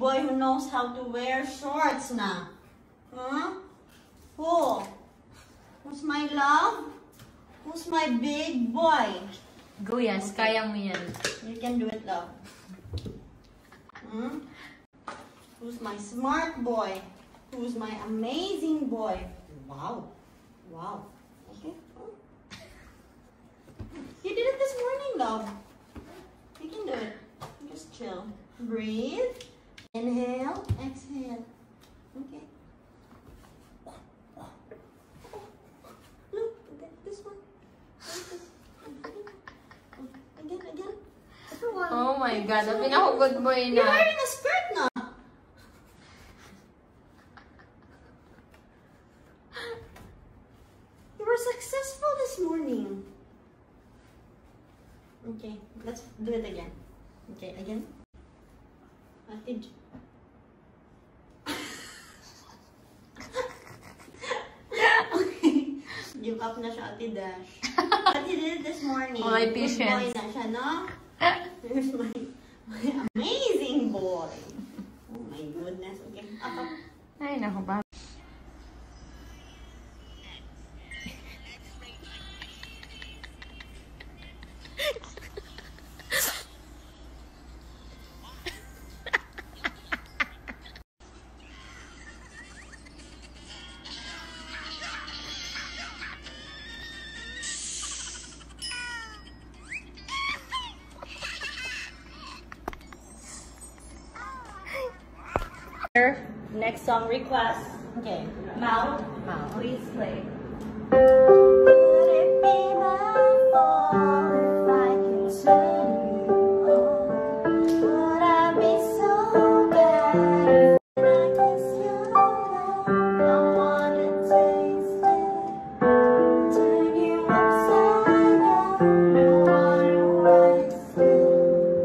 boy who knows how to wear shorts na? Huh? Who? Who's my love? Who's my big boy? Go, yes. Kaya mo yan. You can do it, love. Hmm? Who's my smart boy? Who's my amazing boy? Wow. Wow. Okay. You did it this morning, love. You can do it. Just chill. Breathe. Inhale. Exhale. Okay. Look, this one. Again. Everyone. Oh my God. Sabi na ako good boy na. You're wearing a skirt na. You were successful this morning. Okay, let's do it again. Okay, again. Okay. Give up na siya, Ate Dash. But he did it this morning. Oh, my patience. Good boy na siya, no? Here's my amazing boy. Oh my goodness. Okay, up. Ay, naku ba? Next song request. Okay. Mal, please play. Would it be my fault if I continue on? Would I be so bad if I kiss your love? I wanna taste it, turn you upside down. Don't wanna waste it.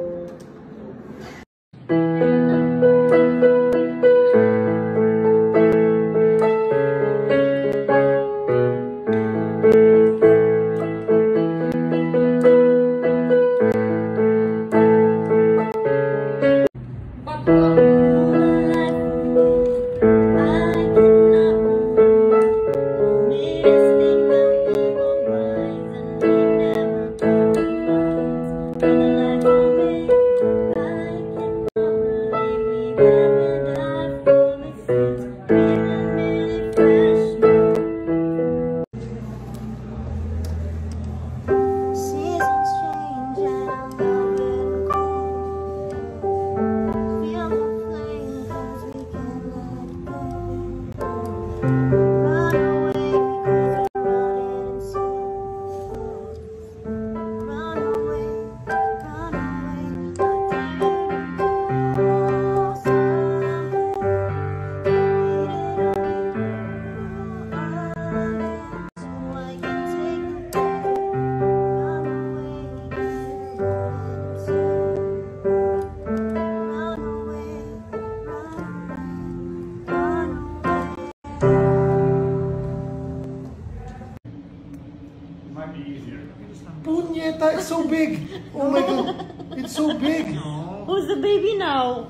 Punyeta, it's so big. Oh my God, it's so big. Who's the baby now?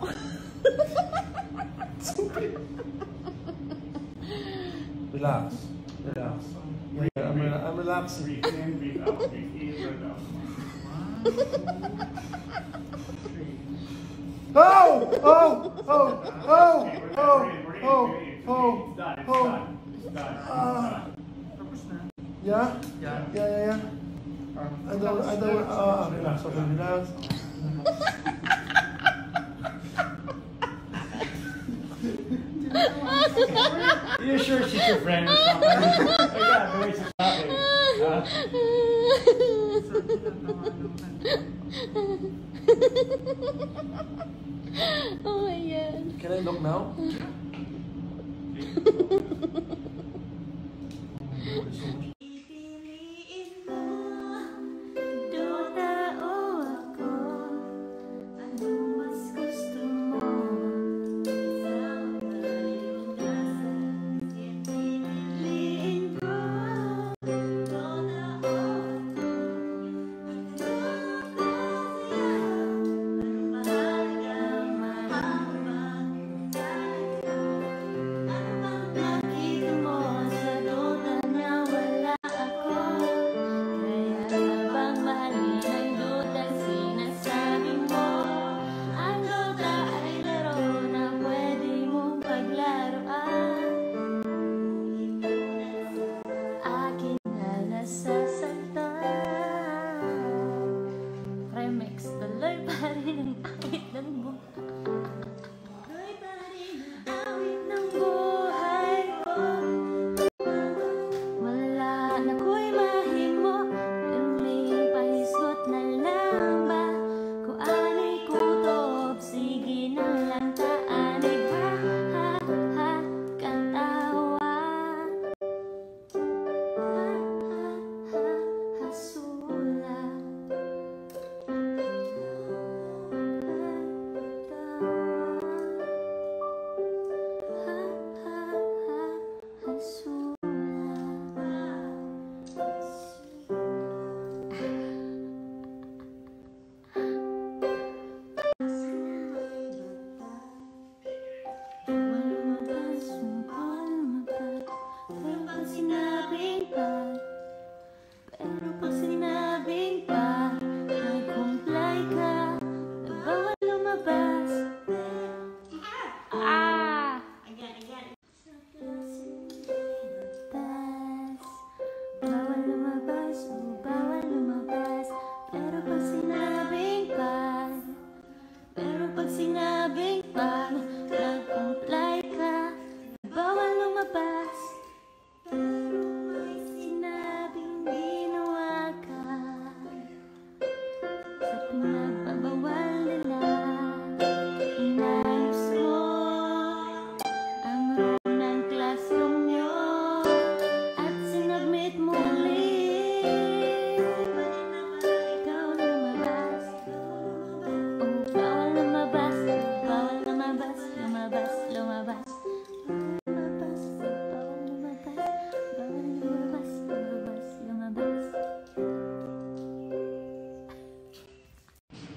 It's so big. Relax. Yeah, I'm relaxing. Breathe in, breathe out, breathe in, breathe out. Yeah. I don't. Relax. Okay, relax. You're sure she's your friend or something? Yeah, very suspect. Oh my God. Can I look now?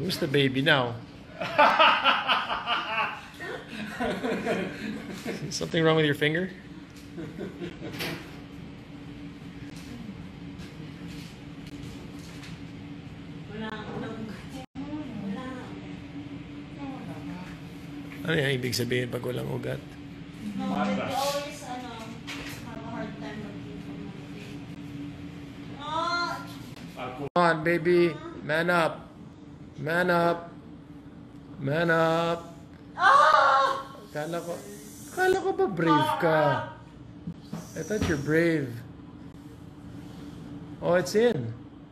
Who's the baby now? Something wrong with your finger? Ano yan ibig sabihin pag walang ugat? No, but we always, have a hard time looking for my Come on, baby. Man up. Man up. Man up. Kala ko ba brave ka? I thought you're brave. Oh, it's in.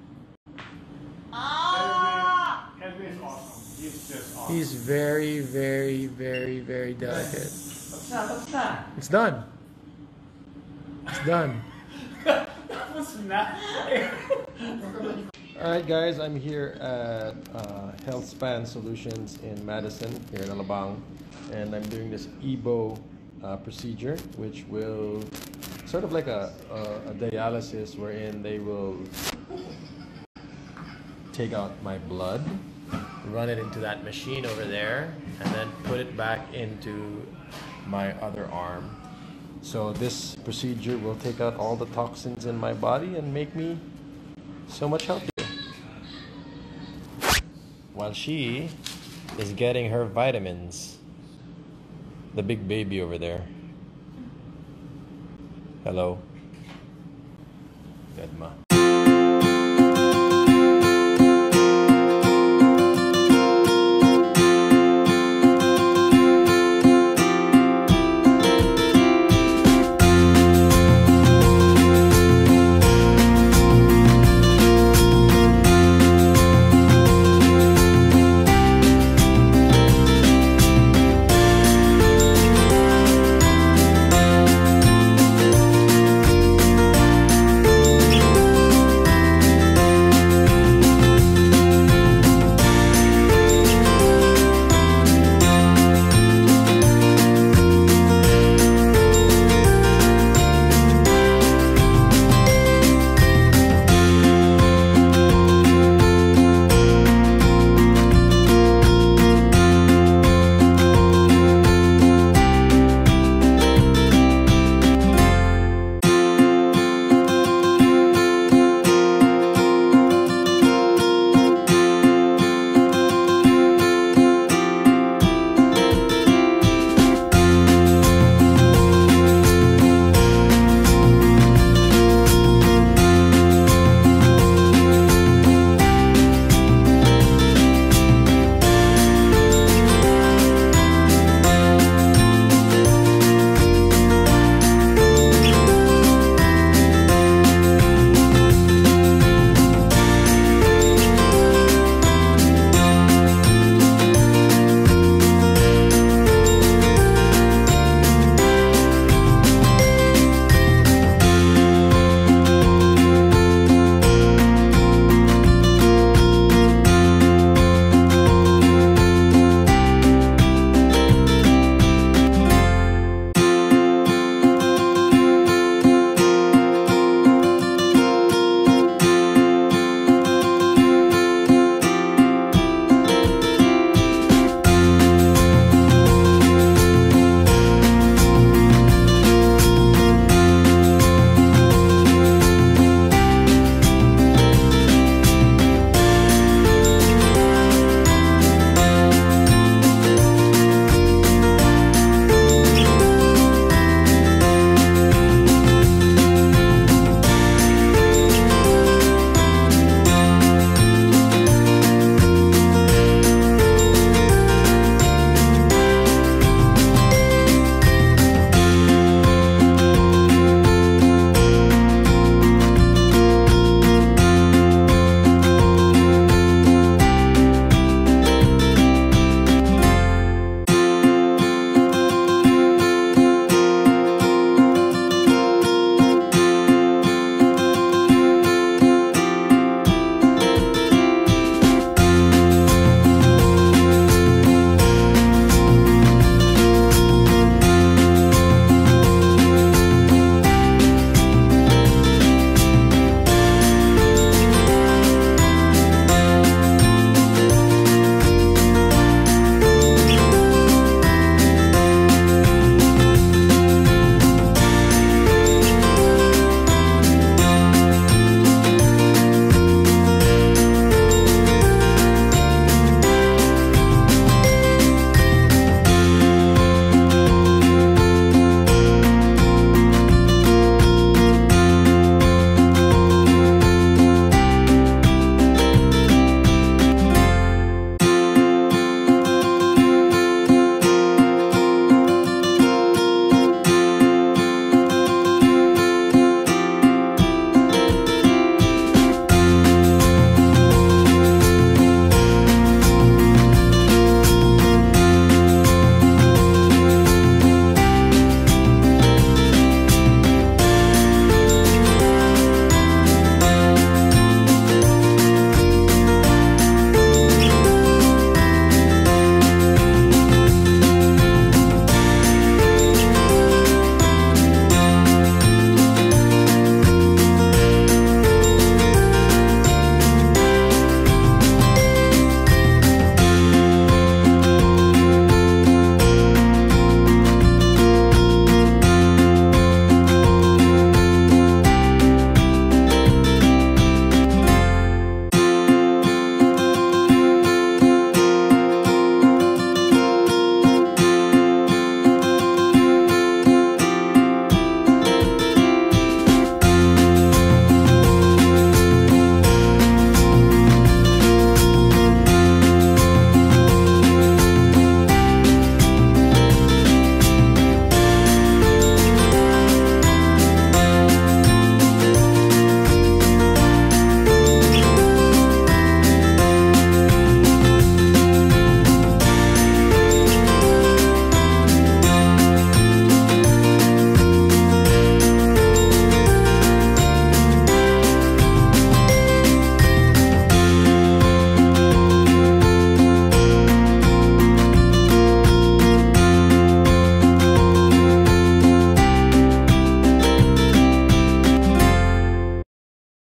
Henry is awesome. He's just awesome. He's very, very, very, very delicate. What's that? What's that? It's done. It's done. What's that? Alright guys, I'm here at HealthSpan Solutions in Madison, here in Alabang. And I'm doing this EBO procedure, which will sort of like a dialysis wherein they will take out my blood, run it into that machine over there, and then put it back into my other arm. So this procedure will take out all the toxins in my body and make me so much healthier. While she is getting her vitamins. The big baby over there. Hello. Good ma.